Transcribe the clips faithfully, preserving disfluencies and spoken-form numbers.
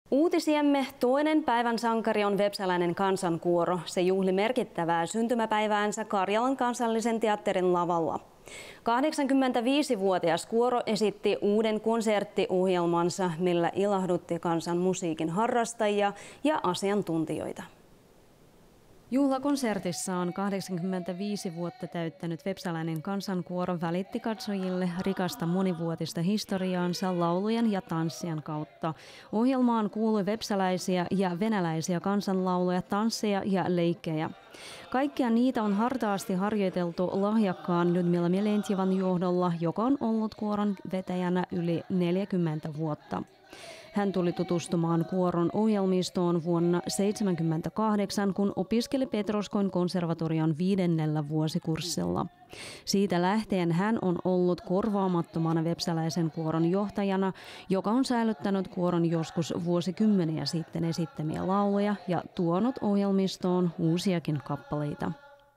Uutisiemme toinen päivän sankari on vepsäläinen kansankuoro. Se juhli merkittävää syntymäpäiväänsä Karjalan kansallisen teatterin lavalla. kahdeksankymmentäviisivuotias kuoro esitti uuden konserttiohjelmansa, millä ilahdutti kansan musiikin harrastajia ja asiantuntijoita. Juhlakonsertissaan kahdeksankymmentäviisi vuotta täyttänyt vepsäläinen kansankuoro välitti katsojille rikasta monivuotista historiaansa laulujen ja tanssien kautta. Ohjelmaan kuului vepsäläisiä ja venäläisiä kansanlauluja, tansseja ja leikkejä. Kaikkia niitä on hartaasti harjoiteltu lahjakkaan Ljudmila Melentjevan johdolla, joka on ollut kuoron vetäjänä yli neljäkymmentä vuotta. Hän tuli tutustumaan kuoron ohjelmistoon vuonna tuhatyhdeksänsataaseitsemänkymmentäkahdeksan, kun opiskeli Petroskoin konservatorion viidennellä vuosikurssilla. Siitä lähtien hän on ollut korvaamattomana vepsäläisen kuoron johtajana, joka on säilyttänyt kuoron joskus vuosikymmeniä sitten esittämiä lauluja ja tuonut ohjelmistoon uusiakin kappaleita.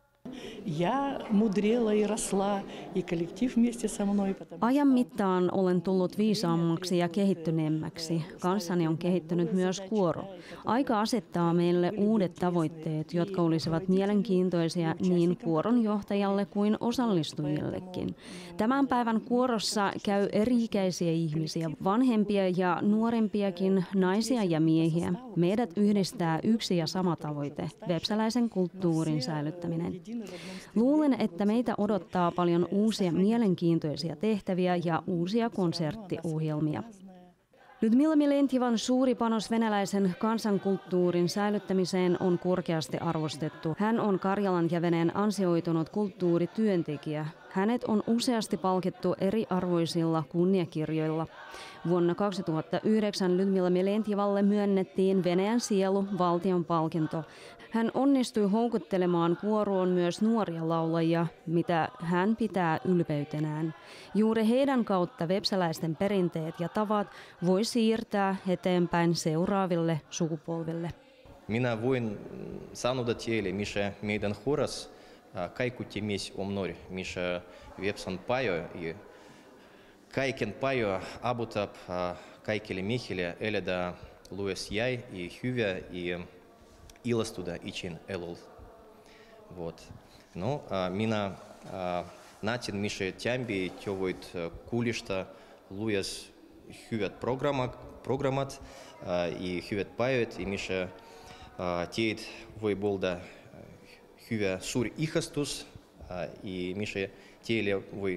Ajan mittaan olen tullut viisaammaksi ja kehittyneemmäksi. Kanssani on kehittynyt myös kuoro. Aika asettaa meille uudet tavoitteet, jotka olisivat mielenkiintoisia niin kuoron johtajalle kuin osallistujillekin. Tämän päivän kuorossa käy eri-ikäisiä ihmisiä, vanhempia ja nuorempiakin, naisia ja miehiä. Meidät yhdistää yksi ja sama tavoite, vepsäläisen kulttuurin säilyttäminen. Luulen, että meitä odottaa paljon uusia mielenkiintoisia tehtäviä ja uusia konserttiohjelmia. Ljudmila Melentjevan suuri panos venäläisen kansankulttuurin säilyttämiseen on korkeasti arvostettu. Hän on Karjalan ja Venäjän ansioitunut kulttuurityöntekijä. Hänet on useasti palkittu eriarvoisilla kunniakirjoilla. Vuonna kaksituhattayhdeksän Ljudmila Melentjevalle myönnettiin Venäjän sielu valtion palkinto. Hän onnistui houkuttelemaan kuoroon myös nuoria laulajia, mitä hän pitää ylpeytenään. Juuri heidän kautta vepsäläisten perinteet ja tavat voi siirtää eteenpäin seuraaville sukupolville. Minä voin sanoa teille, missä meidän huoras kaikutti mies on nuori, missä vepsan pajo ja kaiken pajo abutab kaikille miehille elää lues jäi ja hyvä ja ilastuda için elul. Вот. No, minä näin, missä tämbi tjovoit kuulista lues hyvät programmat ja hyvät pajot, ja missä teet voi olla hyvä suuri ihastus, ja missä teille voi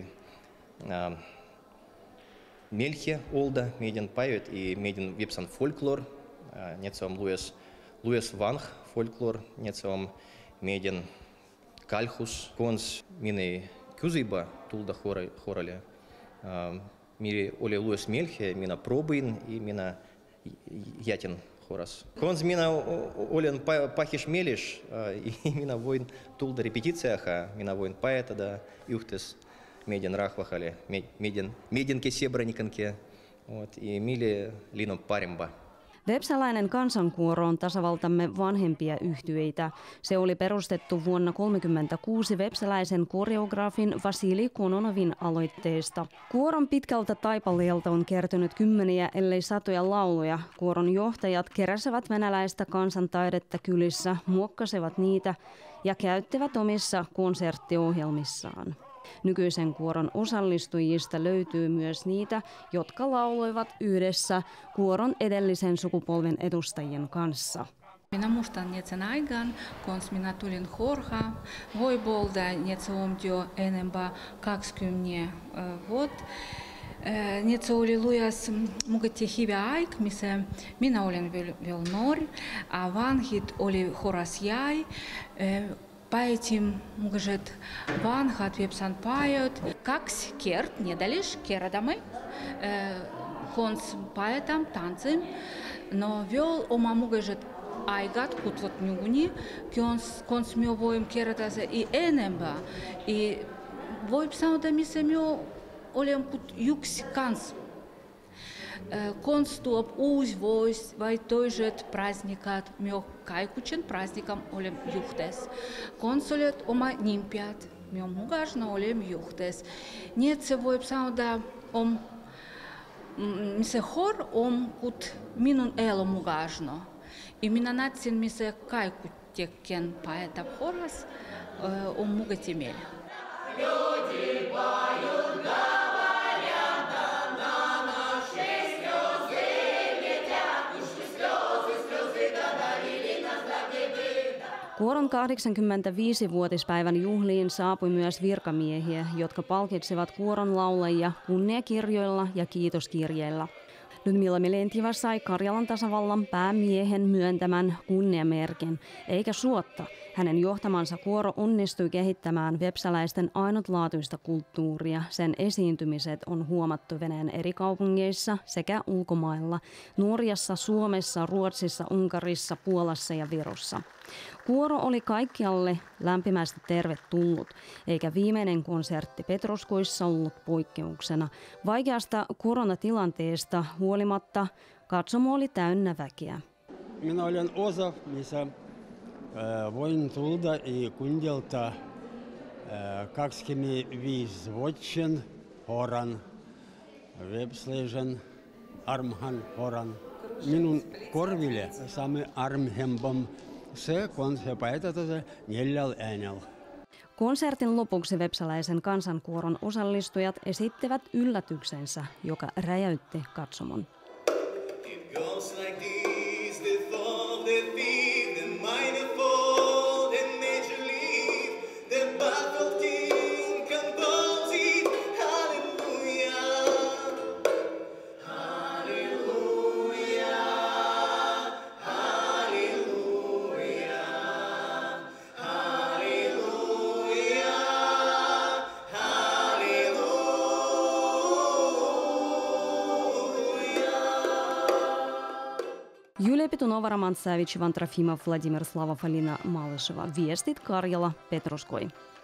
melkein olla meidän pajot ja meidän vepsan folklor, että se on lues Lues vanha folklor, että se on meidän kalhus, kons minä kysyba tulda horalle. Minä oli lues melkeä, minä probuin ja minä jätin horas. Kons minä olen pahis mielis ja minä voin tulda repetitsiaha, minä voin paetada yhteis meidän rahvahalle, meidän, meidänkin sebranikankin, ja meille linon parempaa. Vepsäläinen kansankuoro on tasavaltamme vanhempia yhtyeitä. Se oli perustettu vuonna tuhatyhdeksänsataakolmekymmentäkuusi vepsäläisen koreografin Vasili Kononovin aloitteesta. Kuoron pitkältä taipaleelta on kertynyt kymmeniä, ellei satoja lauluja. Kuoron johtajat keräsevät venäläistä kansantaidetta kylissä, muokkasivat niitä ja käyttivät omissa konserttiohjelmissaan. Nykyisen kuoron osallistujista löytyy myös niitä, jotka lauloivat yhdessä kuoron edellisen sukupolven edustajien kanssa. Minä muistan sen aikaan, kun minä tulin horhaan, voi olla, että se on jo enemmän kaksikymmentä vuotta. Se oli lujas mukatti hyvä aika, missä minä olin vielä nuori, a vanhit oli horas jäi. Paetim mukaset vanhat vepsan pajot. Kaksi kert nedalish keradamme, kons paetam tanssim, no vielä oma mukaset aigat kutvot minuni, kons kons me voim keradase i enempää. I voim sanoa, missä me olemme kut yksi kans. Kons tuop uusi vois vai toiset praznikat, me kaikkuchen praznikam olemme juhtes. Kons olet oma nimpiat, me mukasna olemme juhtes. Niin se voi sanoa om se hor on kut minun elomugajno. I minä nätsin, missä kaikki tekken paeta horas on mugatimeli. Kuoron kahdeksankymmentäviisivuotispäivän juhliin saapui myös virkamiehiä, jotka palkitsivat kuoron laulajia kunniakirjoilla ja kiitoskirjeillä. Lyudmila Melentjeva sai Karjalan tasavallan päämiehen myöntämän kunniamerkin, eikä suotta. Hänen johtamansa kuoro onnistui kehittämään vepsäläisten ainutlaatuista kulttuuria. Sen esiintymiset on huomattu Venäjän eri kaupungeissa sekä ulkomailla, Norjassa, Suomessa, Ruotsissa, Unkarissa, Puolassa ja Virossa. Kuoro oli kaikkialle lämpimästi tervetullut, eikä viimeinen konsertti Petroskoissa ollut poikkeuksena. Vaikeasta koronatilanteesta huolimatta katsomo oli täynnä väkeä. Minä olen osa, missä voin tulla ja kuunnella kaksikymmentäviisivuotisen horan, vepsäläisen armhan horan. Minun korville saamme armhempam. Se, kun he paitavat neljällä äänellä. Konsertin lopuksi vepsäläisen kansankuoron osallistujat esittivät yllätyksensä, joka räjäytti katsomon. Julia Petunova, Roman Savich, Ivan Trofimov, Vladimir Slavov, Alina Malышeva. Viestit Karjala, Petroskoi.